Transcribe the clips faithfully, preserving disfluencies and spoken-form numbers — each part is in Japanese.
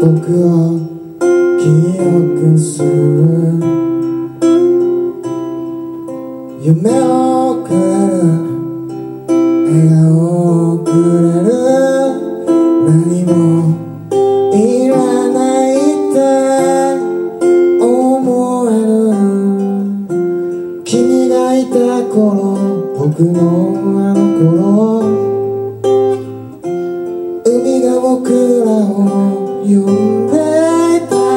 僕を記憶する夢をくれる笑顔をくれる何もいらないって思える君がいた頃僕のあの頃海が僕らを呼んでいた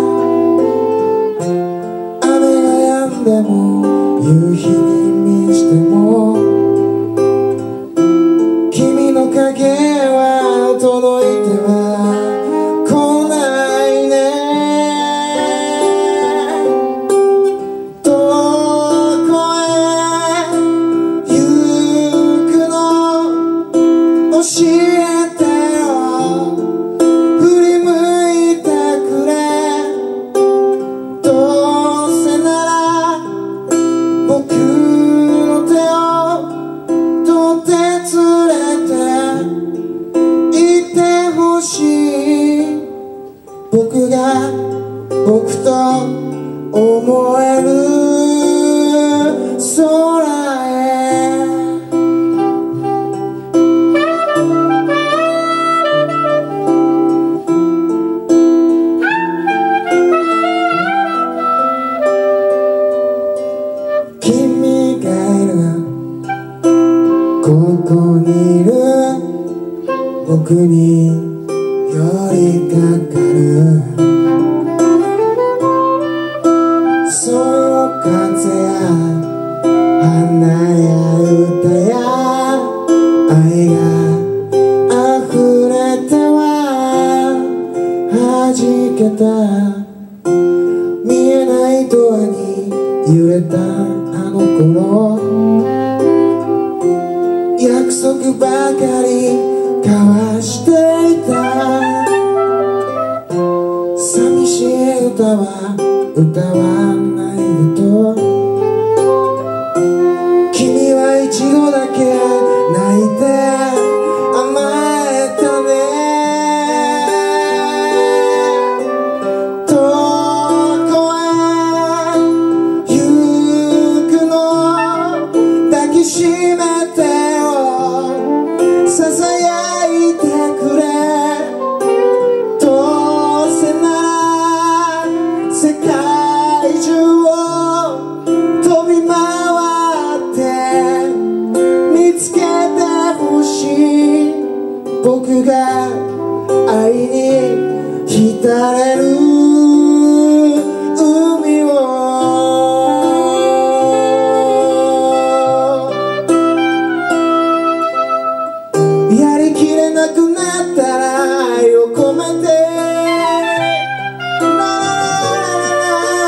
雨が止んでも夕日に満ちても君の影は届いては来ないねどこへ行くの教えてよ振り向いてくれどうせなら僕の手を取って連れて行ってほしい僕が僕と思える空へ君がいるここにいる僕に寄りかかるそよ風や花や歌や愛が溢れては弾けた見えないドアに揺れたあの頃約束ばかり交わしていた寂しい歌は歌わないでと君は一度だけ泣いて甘えたねどこへ行くの抱きしめてささやいてくれどうせなら世界中を飛び回って見つけてほしい僕が愛に浸れる海をやりきれなくなったら愛を込めてララララ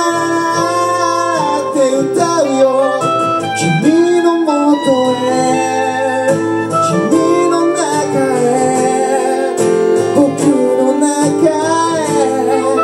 ラって歌うよ君のもとへ君の中へ僕の中へ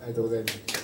ありがとうございます。